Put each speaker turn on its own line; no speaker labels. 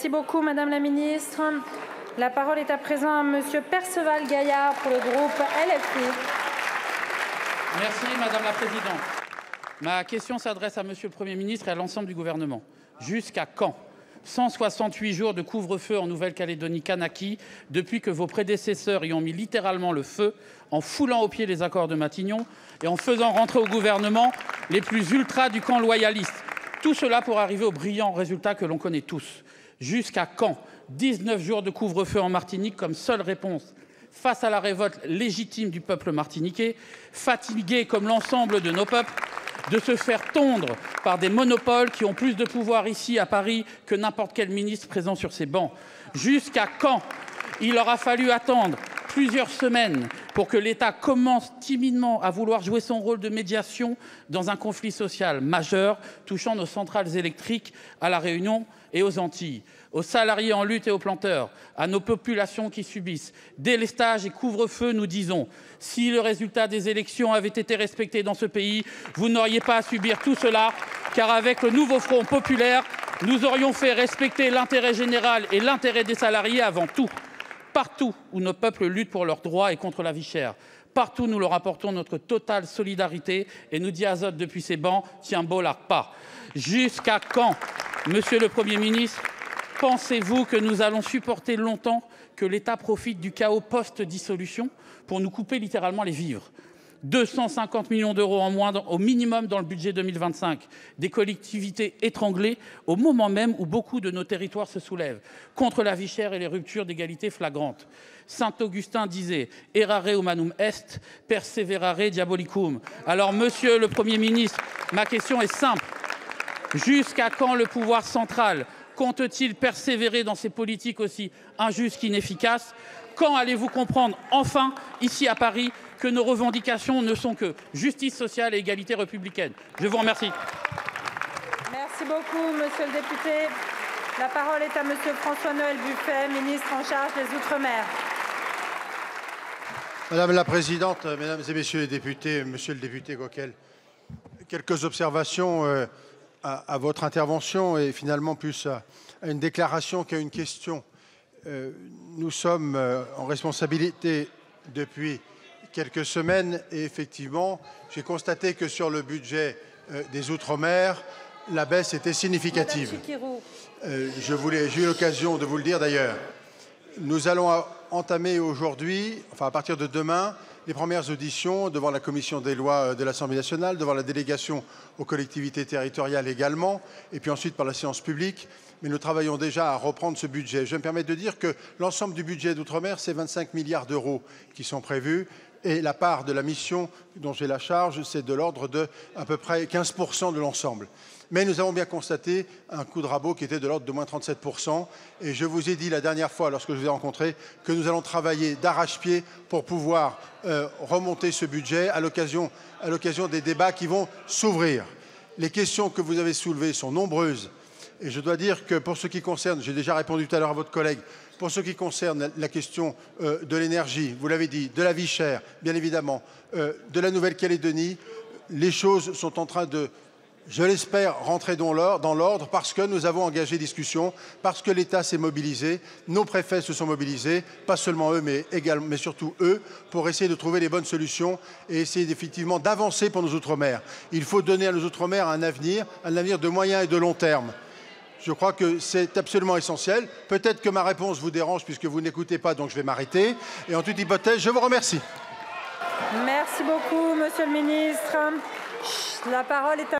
Merci beaucoup, Madame la Ministre. La parole est à présent à Monsieur Perceval Gaillard pour le groupe LFI.
Merci, Madame la Présidente. Ma question s'adresse à Monsieur le Premier ministre et à l'ensemble du gouvernement. Jusqu'à quand 168 jours de couvre-feu en Nouvelle-Calédonie Kanaki, depuis que vos prédécesseurs y ont mis littéralement le feu, en foulant aux pieds les accords de Matignon et en faisant rentrer au gouvernement les plus ultras du camp loyaliste. Tout cela pour arriver au brillant résultat que l'on connaît tous. Jusqu'à quand 19 jours de couvre-feu en Martinique comme seule réponse face à la révolte légitime du peuple martiniquais, fatigué comme l'ensemble de nos peuples, de se faire tondre par des monopoles qui ont plus de pouvoir ici à Paris que n'importe quel ministre présent sur ces bancs. Jusqu'à quand il aura fallu attendre plusieurs semaines pour que l'État commence timidement à vouloir jouer son rôle de médiation dans un conflit social majeur touchant nos centrales électriques à La Réunion et aux Antilles, aux salariés en lutte et aux planteurs, à nos populations qui subissent délestage et couvre-feu, nous disons, si le résultat des élections avait été respecté dans ce pays, vous n'auriez pas à subir tout cela, car avec le nouveau Front populaire, nous aurions fait respecter l'intérêt général et l'intérêt des salariés avant tout. Partout où nos peuples luttent pour leurs droits et contre la vie chère, partout nous leur apportons notre totale solidarité et nous dit Azote depuis ces bancs, tiens Bollard pas. Jusqu'à quand, Monsieur le Premier ministre, pensez-vous que nous allons supporter longtemps que l'État profite du chaos post-dissolution pour nous couper littéralement les vivres? 250 millions d'euros en moins au minimum dans le budget 2025, des collectivités étranglées au moment même où beaucoup de nos territoires se soulèvent contre la vie chère et les ruptures d'égalité flagrantes. Saint-Augustin disait « Errare humanum est, perseverare diabolicum ». Alors, Monsieur le Premier ministre, ma question est simple. Jusqu'à quand le pouvoir central compte-t-il persévérer dans ces politiques aussi injustes qu'inefficaces? Quand allez-vous comprendre enfin, ici à Paris, que nos revendications ne sont que justice sociale et égalité républicaine? Je vous remercie.
Merci beaucoup, Monsieur le député. La parole est à Monsieur François-Noël Buffet, ministre en charge des Outre-mer.
Madame la Présidente, Mesdames et Messieurs les députés, Monsieur le député Coquel, quelques observations à votre intervention et finalement plus à une déclaration qu'à une question. Nous sommes en responsabilité depuis quelques semaines et effectivement, j'ai constaté que sur le budget des Outre-mer, la baisse était significative. J'ai eu l'occasion de vous le dire d'ailleurs. Nous allons entamer aujourd'hui, enfin à partir de demain, les premières auditions devant la commission des lois de l'Assemblée nationale, devant la délégation aux collectivités territoriales également, et puis ensuite par la séance publique. Mais nous travaillons déjà à reprendre ce budget. Je me permets de dire que l'ensemble du budget d'outre-mer, c'est 25 milliards d'euros qui sont prévus. Et la part de la mission dont j'ai la charge, c'est de l'ordre de à peu près 15% de l'ensemble. Mais nous avons bien constaté un coup de rabot qui était de l'ordre de moins 37%. Et je vous ai dit la dernière fois, lorsque je vous ai rencontré, que nous allons travailler d'arrache-pied pour pouvoir remonter ce budget à l'occasion des débats qui vont s'ouvrir. Les questions que vous avez soulevées sont nombreuses. Et je dois dire que pour ce qui concerne, j'ai déjà répondu tout à l'heure à votre collègue, pour ce qui concerne la question de l'énergie, vous l'avez dit, de la vie chère, bien évidemment, de la Nouvelle-Calédonie, les choses sont en train de, je l'espère, rentrer dans l'ordre parce que nous avons engagé discussion, parce que l'État s'est mobilisé, nos préfets se sont mobilisés, pas seulement eux, mais surtout eux, pour essayer de trouver les bonnes solutions et essayer effectivement d'avancer pour nos Outre-mer. Il faut donner à nos Outre-mer un avenir de moyen et de long terme. Je crois que c'est absolument essentiel. Peut-être que ma réponse vous dérange puisque vous n'écoutez pas, donc je vais m'arrêter. Et en toute hypothèse, je vous remercie.
Merci beaucoup, Monsieur le ministre. La parole est à